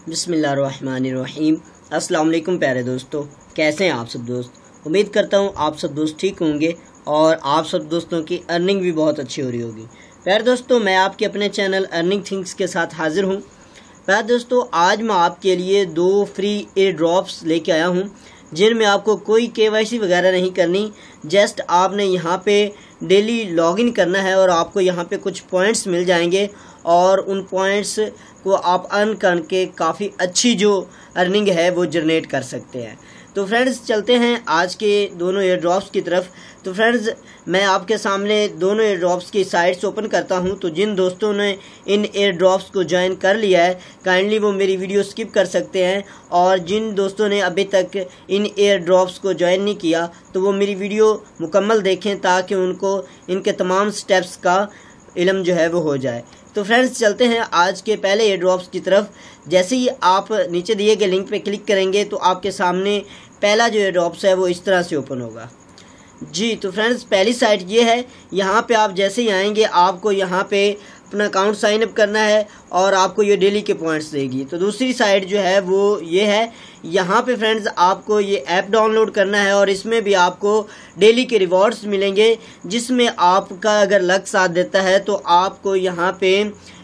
बिस्मिल्लाहिर्रहमानिर्रहीम। अस्सलाम वालेकुम प्यारे दोस्तों, कैसे हैं आप सब दोस्त। उम्मीद करता हूं आप सब दोस्त ठीक होंगे और आप सब दोस्तों की अर्निंग भी बहुत अच्छी हो रही होगी। प्यारे दोस्तों, मैं आपके अपने चैनल अर्निंग थिंग्स के साथ हाजिर हूं। प्यारे दोस्तों, आज मैं आपके लिए 2 फ्री एयर ड्रॉप्स लेके आया हूं जिनमें आपको कोई KYC वगैरह नहीं करनी। जस्ट आपने यहाँ पे डेली लॉगिन करना है और आपको यहाँ पे कुछ पॉइंट्स मिल जाएंगे और उन पॉइंट्स को आप अर्न करके काफ़ी अच्छी जो अर्निंग है वो जनरेट कर सकते हैं। तो फ्रेंड्स, चलते हैं आज के दोनों एयर ड्रॉप्स की तरफ। तो फ्रेंड्स, मैं आपके सामने दोनों एयर ड्रॉप्स की साइट्स ओपन करता हूं। तो जिन दोस्तों ने इन एयर ड्रॉप्स को ज्वाइन कर लिया है, काइंडली वो मेरी वीडियो स्किप कर सकते हैं, और जिन दोस्तों ने अभी तक इन एयर ड्रॉप्स को ज्वाइन नहीं किया तो वो मेरी वीडियो मुकम्मल देखें ताकि उनको इनके तमाम स्टेप्स का इल्म जो है वो हो जाए। तो फ्रेंड्स, चलते हैं आज के पहले एयर ड्रॉप्स की तरफ। जैसे ही आप नीचे दिए गए लिंक पे क्लिक करेंगे तो आपके सामने पहला जो एयर ड्रॉप्स है वो इस तरह से ओपन होगा जी। तो फ्रेंड्स, पहली साइट ये है। यहाँ पे आप जैसे ही आएंगे आपको यहाँ पे अपना अकाउंट साइन अप करना है और आपको ये डेली के पॉइंट्स देगी। तो दूसरी साइट जो है वो ये है। यहाँ पे फ्रेंड्स आपको ये ऐप डाउनलोड करना है और इसमें भी आपको डेली के रिवॉर्ड्स मिलेंगे, जिसमें आपका अगर लक साथ देता है तो आपको यहाँ पे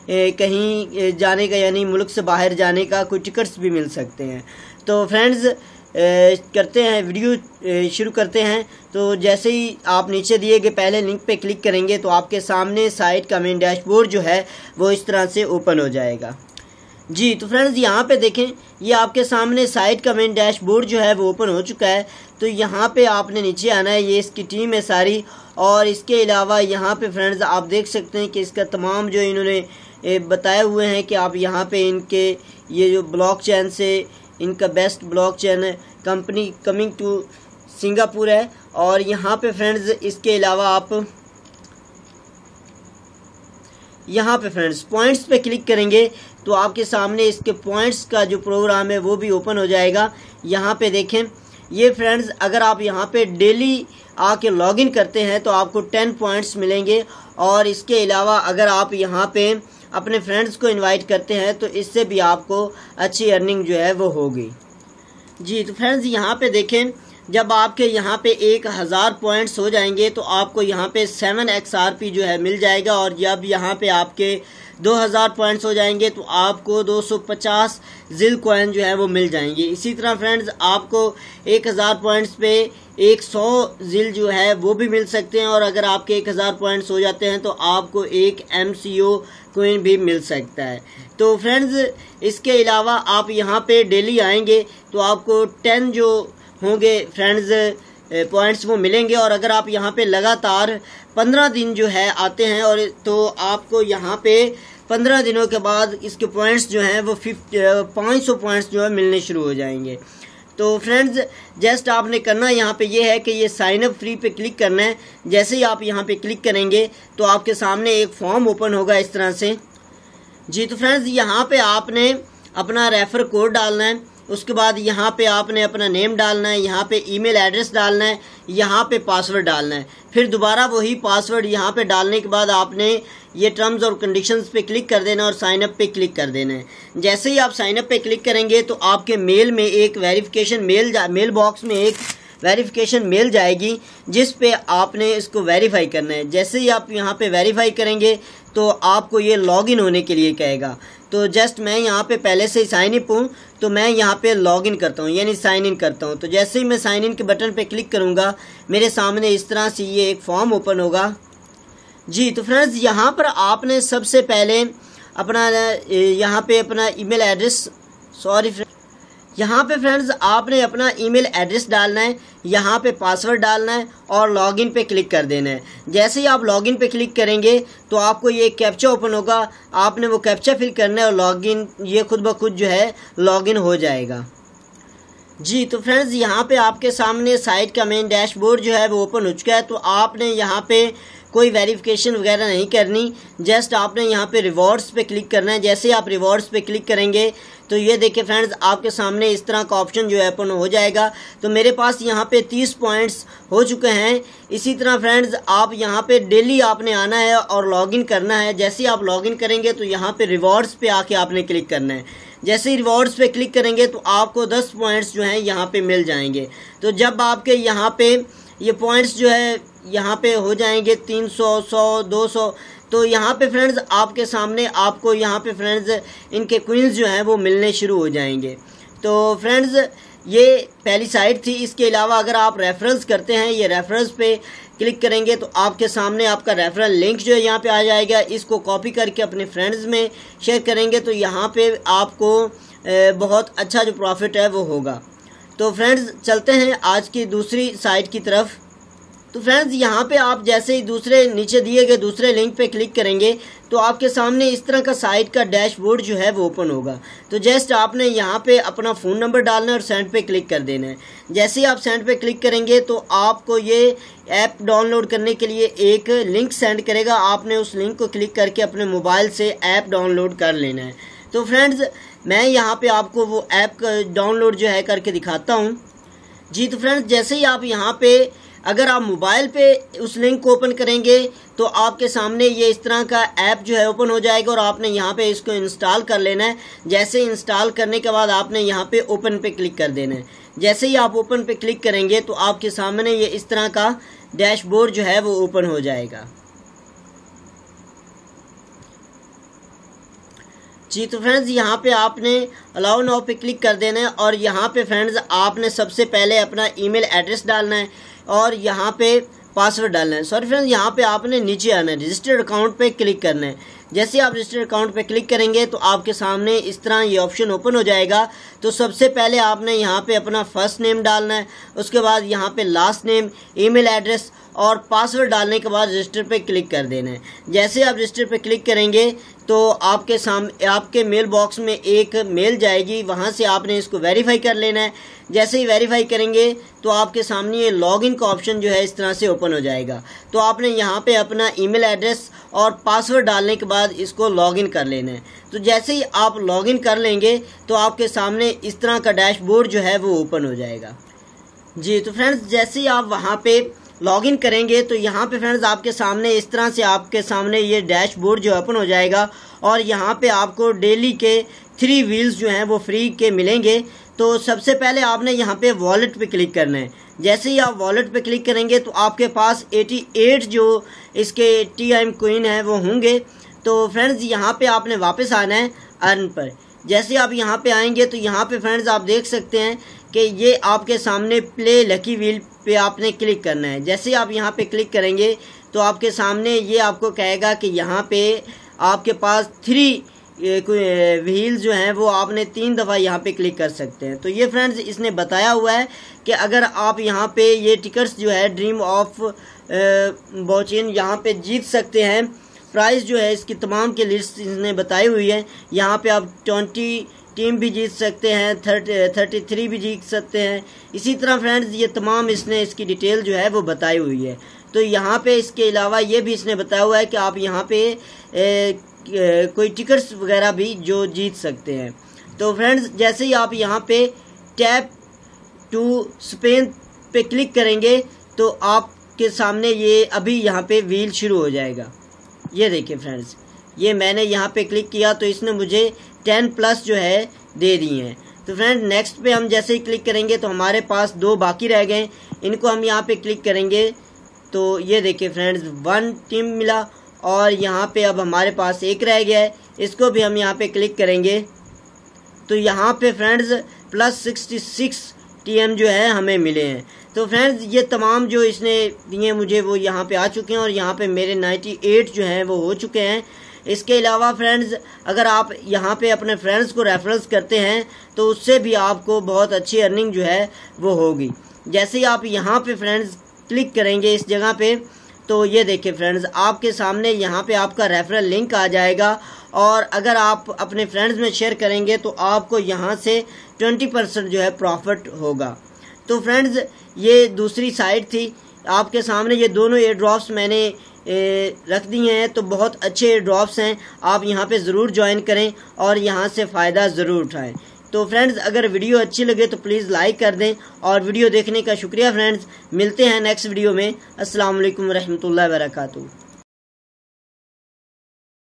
कहीं जाने का यानी मुल्क से बाहर जाने का कोई टिकट्स भी मिल सकते हैं। तो फ्रेंड्स, करते हैं वीडियो शुरू करते हैं। तो जैसे ही आप नीचे दिए गए पहले लिंक पे क्लिक करेंगे तो आपके सामने साइट का मेन डैशबोर्ड जो है वो इस तरह से ओपन हो जाएगा जी। तो फ्रेंड्स, यहाँ पे देखें, ये आपके सामने साइट का मेन डैशबोर्ड जो है वो ओपन हो चुका है। तो यहाँ पे आपने नीचे आना है। ये इसकी टीम है सारी, और इसके अलावा यहाँ पे फ्रेंड्स आप देख सकते हैं कि इसका तमाम जो इन्होंने बताए हुए हैं कि आप यहाँ पे इनके ये जो ब्लॉकचेन से इनका best blockchain company coming to Singapore है। और यहाँ पे फ्रेंड्स इसके अलावा आप यहाँ पे फ्रेंड्स पॉइंट्स पे क्लिक करेंगे तो आपके सामने इसके पॉइंट्स का जो प्रोग्राम है वो भी ओपन हो जाएगा। यहाँ पे देखें, ये फ्रेंड्स अगर आप यहाँ पे डेली आके लॉगिन करते हैं तो आपको 10 पॉइंट्स मिलेंगे, और इसके अलावा अगर आप यहाँ पे अपने फ्रेंड्स को इनवाइट करते हैं तो इससे भी आपको अच्छी अर्निंग जो है वो होगी जी। तो फ्रेंड्स, यहाँ पे देखें, जब आपके यहाँ पे 1000 पॉइंट्स हो जाएंगे तो आपको यहाँ पे 7 XRP जो है मिल जाएगा, और जब यहाँ पे आपके 2000 पॉइंट्स हो जाएंगे तो आपको 250 जिल कॉइन जो है वो मिल जाएंगे। इसी तरह फ्रेंड्स आपको 1000 पॉइंट्स पे 100 जिल जो है वो भी मिल सकते हैं, और अगर आपके 1000 पॉइंट्स हो जाते हैं तो आपको 1 MCO कॉइन भी मिल सकता है। तो फ्रेंड्स, इसके अलावा आप यहाँ पे डेली आएंगे तो आपको 10 जो होंगे फ्रेंड्स पॉइंट्स वो मिलेंगे, और अगर आप यहाँ पे लगातार 15 दिन जो है आते हैं और तो आपको यहाँ पे 15 दिनों के बाद इसके पॉइंट्स जो हैं वो 500 पॉइंट्स जो है मिलने शुरू हो जाएंगे। तो फ्रेंड्स, जस्ट आपने करना यहाँ पे ये है कि ये साइन अप फ्री पे क्लिक करना है। जैसे ही आप यहाँ पे क्लिक करेंगे तो आपके सामने एक फॉर्म ओपन होगा इस तरह से जी। तो फ्रेंड्स, यहाँ पे आपने अपना रेफर कोड डालना है, उसके बाद यहाँ पे आपने अपना नेम डालना है, यहाँ पे ईमेल एड्रेस डालना है, यहाँ पे पासवर्ड डालना है, फिर दोबारा वही पासवर्ड यहाँ पे डालने के बाद आपने ये टर्म्स और कंडीशंस पे क्लिक कर देना और साइन अप पे क्लिक कर देना है। जैसे ही आप साइन अप पे क्लिक करेंगे तो आपके मेल में एक वेरिफिकेशन मेल बॉक्स में एक वेरिफिकेशन मेल जाएगी, जिस पे आपने इसको वेरीफाई करना है। जैसे ही आप यहाँ पे वेरीफाई करेंगे तो आपको ये लॉगिन होने के लिए कहेगा। तो जस्ट मैं यहाँ पे पहले से ही साइन अप हूँ तो मैं यहाँ पे लॉगिन करता हूँ यानी साइन इन करता हूँ। तो जैसे ही मैं साइन इन के बटन पे क्लिक करूँगा मेरे सामने इस तरह से ये एक फॉर्म ओपन होगा जी। तो फ्रेंड्स, यहाँ पर आपने सबसे पहले अपना यहाँ पे अपना ईमेल एड्रेस यहाँ पे फ्रेंड्स आपने अपना ईमेल एड्रेस डालना है, यहाँ पे पासवर्ड डालना है और लॉगिन पे क्लिक कर देना है। जैसे ही आप लॉगिन पे क्लिक करेंगे तो आपको ये कैप्चा ओपन होगा, आपने वो कैप्चा फिल करना है और लॉगिन ये खुद ब खुद जो है लॉगिन हो जाएगा जी। तो फ्रेंड्स, यहाँ पे आपके सामने साइट का मेन डैशबोर्ड जो है वो ओपन हो चुका है। तो आपने यहाँ पे कोई वेरिफिकेशन वगैरह नहीं करनी, जस्ट आपने यहाँ पे रिवॉर्ड्स पे क्लिक करना है। जैसे आप रिवॉर्ड्स पे क्लिक करेंगे तो ये देखिए फ्रेंड्स आपके सामने इस तरह का ऑप्शन जो है ओपन हो जाएगा। तो मेरे पास यहाँ पे 30 पॉइंट्स हो चुके हैं। इसी तरह फ्रेंड्स आप यहाँ पे डेली आपने आना है और लॉगिन करना है। जैसे आप लॉगिन करेंगे तो यहाँ पे रिवॉर्ड्स पे आके आपने क्लिक करना है। जैसे ही रिवॉर्ड्स पे क्लिक करेंगे तो आपको 10 पॉइंट्स जो हैं यहाँ पे मिल जाएंगे। तो जब आपके यहाँ पे ये पॉइंट्स जो है यहाँ पे हो जाएंगे 300, 100, 200, तो यहाँ पे फ्रेंड्स आपके सामने आपको यहाँ पे फ्रेंड्स इनके क्वींस जो हैं वो मिलने शुरू हो जाएंगे। तो फ्रेंड्स ये पहली साइट थी। इसके अलावा अगर आप रेफरल्स करते हैं, ये रेफरल्स पे क्लिक करेंगे तो आपके सामने आपका रेफरल लिंक जो है यहाँ पे आ जाएगा। इसको कॉपी करके अपने फ्रेंड्स में शेयर करेंगे तो यहाँ पे आपको बहुत अच्छा जो प्रॉफिट है वो होगा। तो फ्रेंड्स चलते हैं आज की दूसरी साइट की तरफ। तो फ्रेंड्स यहाँ पे आप जैसे ही दूसरे नीचे दिए गए दूसरे लिंक पे क्लिक करेंगे तो आपके सामने इस तरह का साइट का डैशबोर्ड जो है वो ओपन होगा। तो जस्ट आपने यहाँ पे अपना फ़ोन नंबर डालना है और सेंड पे क्लिक कर देना है। जैसे ही आप सेंड पे क्लिक करेंगे तो आपको ये ऐप डाउनलोड करने के लिए एक लिंक सेंड करेगा। आपने उस लिंक को क्लिक करके अपने मोबाइल से ऐप डाउनलोड कर लेना है। तो फ्रेंड्स मैं यहाँ पे आपको वो ऐप डाउनलोड जो है करके दिखाता हूँ जी। तो फ्रेंड्स जैसे ही आप यहाँ पे अगर आप मोबाइल पे उस लिंक को ओपन करेंगे तो आपके सामने ये इस तरह का ऐप जो है ओपन हो जाएगा और आपने यहाँ पे इसको इंस्टॉल कर लेना है। जैसे इंस्टॉल करने के बाद आपने यहाँ पे ओपन पे क्लिक कर देना है। जैसे ही आप ओपन पे क्लिक करेंगे तो आपके सामने ये इस तरह का डैशबोर्ड जो है वो ओपन हो जाएगा जी। तो फ्रेंड्स यहाँ पे आपने अलाउ नाउ पे क्लिक कर देना है और यहाँ पे फ्रेंड्स आपने सबसे पहले अपना ईमेल एड्रेस डालना है और यहाँ पे पासवर्ड डालना है। सॉरी फ्रेंड्स यहाँ पे आपने नीचे आना है, रजिस्टर्ड अकाउंट पे क्लिक करना है। जैसे आप रजिस्टर्ड अकाउंट पे क्लिक करेंगे तो आपके सामने इस तरह ये ऑप्शन ओपन हो जाएगा। तो सबसे पहले आपने यहाँ पे अपना फर्स्ट नेम डालना है, उसके बाद यहाँ पे लास्ट नेम, ईमेल एड्रेस और पासवर्ड डालने के बाद रजिस्टर पे क्लिक कर देना है। जैसे आप रजिस्टर पे क्लिक करेंगे तो आपके सामने आपके मेल बॉक्स में एक मेल जाएगी, वहाँ से आपने इसको वेरीफाई कर लेना है। जैसे ही वेरीफाई करेंगे तो आपके सामने ये लॉगिन का ऑप्शन जो है इस तरह से ओपन हो जाएगा। तो आपने यहाँ पे अपना ईमेल एड्रेस और पासवर्ड डालने के बाद इसको लॉगिन कर लेना है। तो जैसे ही आप लॉगिन कर लेंगे तो आपके सामने इस तरह का डैशबोर्ड जो है वो ओपन हो जाएगा जी। तो फ्रेंड्स जैसे ही आप वहाँ पे लॉगिन करेंगे तो यहाँ पे फ्रेंड्स आपके सामने इस तरह से आपके सामने ये डैशबोर्ड जो ओपन हो जाएगा और यहाँ पे आपको डेली के 3 व्हील्स जो हैं वो फ्री के मिलेंगे। तो सबसे पहले आपने यहाँ पे वॉलेट पे क्लिक करना है। जैसे ही आप वॉलेट पे क्लिक करेंगे तो आपके पास 88 जो इसके TM कॉइन है वो होंगे। तो फ्रेंड्स यहाँ पे आपने वापस आना है अर्न पर। जैसे आप यहाँ पे आएंगे तो यहाँ पे फ्रेंड्स आप देख सकते हैं कि ये आपके सामने प्ले लकी व्हील पे आपने क्लिक करना है। जैसे आप यहाँ पे क्लिक करेंगे तो आपके सामने ये आपको कहेगा कि यहाँ पे आपके पास 3 व्हील जो हैं वो आपने 3 दफ़ा यहाँ पे क्लिक कर सकते हैं। तो ये फ्रेंड्स इसने बताया हुआ है कि अगर आप यहाँ पे ये टिकट्स जो है ड्रीम ऑफ बॉचिन यहाँ पे जीत सकते हैं। प्राइस जो है इसकी तमाम की लिस्ट इसने बताई हुई है। यहाँ पे आप 20 टीम भी जीत सकते हैं, 33 भी जीत सकते हैं। इसी तरह फ्रेंड्स ये तमाम इसने इसकी डिटेल जो है वो बताई हुई है। तो यहाँ पे इसके अलावा ये भी इसने बताया हुआ है कि आप यहाँ पे कोई टिकट्स वगैरह भी जो जीत सकते हैं। तो फ्रेंड्स जैसे ही आप यहाँ पे टैप टू स्पेन पे क्लिक करेंगे तो आपके सामने ये अभी यहाँ पे व्हील शुरू हो जाएगा। ये देखिए फ्रेंड्स, ये मैंने यहाँ पे क्लिक किया तो इसने मुझे 10+ जो है दे दी हैं। तो फ्रेंड नेक्स्ट पे हम जैसे ही क्लिक करेंगे तो हमारे पास 2 बाकी रह गए, इनको हम यहाँ पे क्लिक करेंगे तो ये देखिए फ्रेंड्स 1 टीम मिला और यहाँ पे अब हमारे पास 1 रह गया है। इसको भी हम यहाँ पे क्लिक करेंगे तो यहाँ पे फ्रेंड्स +66 TM जो है हमें मिले हैं। तो फ्रेंड्स ये तमाम जो इसने दिए मुझे वो यहाँ पे आ चुके हैं और यहाँ पे मेरे 98 जो हैं वो हो चुके हैं। इसके अलावा फ्रेंड्स अगर आप यहाँ पे अपने फ्रेंड्स को रेफरेंस करते हैं तो उससे भी आपको बहुत अच्छी अर्निंग जो है वो होगी। जैसे ही आप यहाँ पे फ्रेंड्स क्लिक करेंगे इस जगह पे तो ये देखिए फ्रेंड्स आपके सामने यहाँ पे आपका रेफरल लिंक आ जाएगा और अगर आप अपने फ्रेंड्स में शेयर करेंगे तो आपको यहाँ से 20% जो है प्रॉफिट होगा। तो फ्रेंड्स ये दूसरी साइट थी, आपके सामने ये दोनों एयर ड्रॉप्स मैंने रख दिए हैं। तो बहुत अच्छे एयर ड्रॉप्स हैं, आप यहाँ पे ज़रूर ज्वाइन करें और यहाँ से फ़ायदा ज़रूर उठाएं। तो फ्रेंड्स अगर वीडियो अच्छी लगे तो प्लीज़ लाइक कर दें और वीडियो देखने का शुक्रिया फ्रेंड्स। मिलते हैं नेक्स्ट वीडियो में। अस्सलाम वालेकुम रहमतुल्लाहि व बरकातुहू।